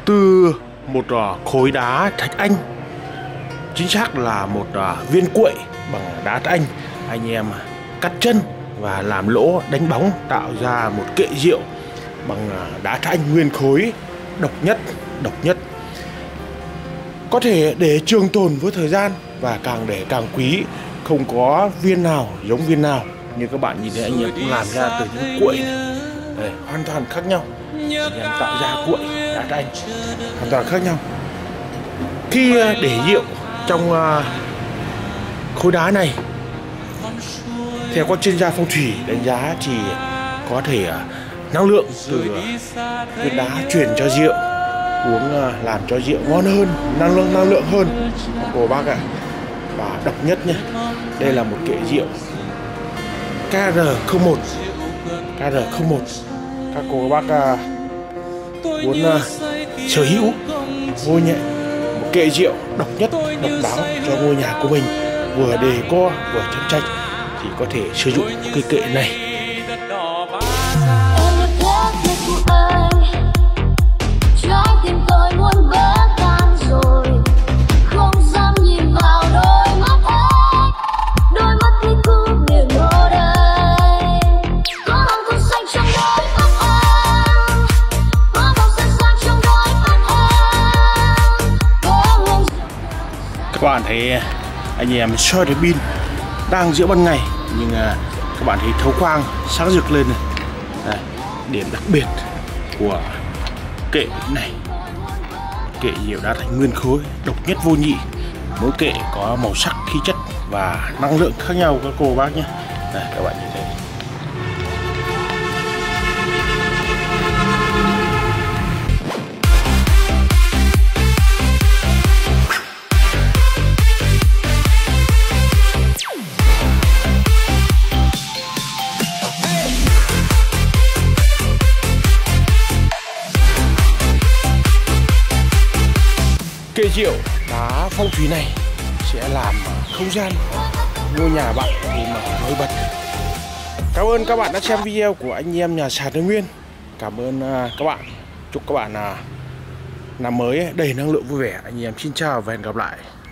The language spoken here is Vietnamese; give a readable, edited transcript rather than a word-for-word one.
từ một khối đá thạch anh, chính xác là một viên cuội bằng đá thạch anh em cắt chân và làm lỗ đánh bóng tạo ra một kệ rượu bằng đá thạch anh nguyên khối độc nhất, có thể để trường tồn với thời gian và càng để càng quý, không có viên nào giống viên nào. Như các bạn nhìn thấy anh em cũng làm ra từ những cuội này. Đây, hoàn toàn khác nhau. Anh em tạo ra cuội đá thạch anh hoàn toàn khác nhau. Khi để rượu trong khối đá này, theo các chuyên gia phong thủy đánh giá thì có thể năng lượng từ viên đá truyền cho rượu uống làm cho rượu ngon hơn, năng lượng hơn cô bác ạ. Và độc nhất nhé, đây là một kệ rượu KR01. Các cô bác muốn sở hữu ngôi nhà, một kệ rượu độc nhất độc đáo cho ngôi nhà của mình, vừa decor vừa chăm trạch, thì có thể sử dụng cái kệ này. Các bạn thấy anh em soi đèn pin đang giữa ban ngày nhưng các bạn thấy thấu quang sáng rực lên này. Đây, điểm đặc biệt của kệ này, kệ rượu đá thạch nguyên khối độc nhất vô nhị, mỗi kệ có màu sắc, khí chất và năng lượng khác nhau các cô bác nhé. Đây, các bạn nhìn thấy. Kệ rượu đá phong thủy này sẽ làm không gian ngôi nhà bạn thêm nổi bật. Cảm ơn các bạn đã xem video của anh em nhà sàn Tây Nguyên. Cảm ơn các bạn. Chúc các bạn năm mới đầy năng lượng vui vẻ. Anh em xin chào và hẹn gặp lại.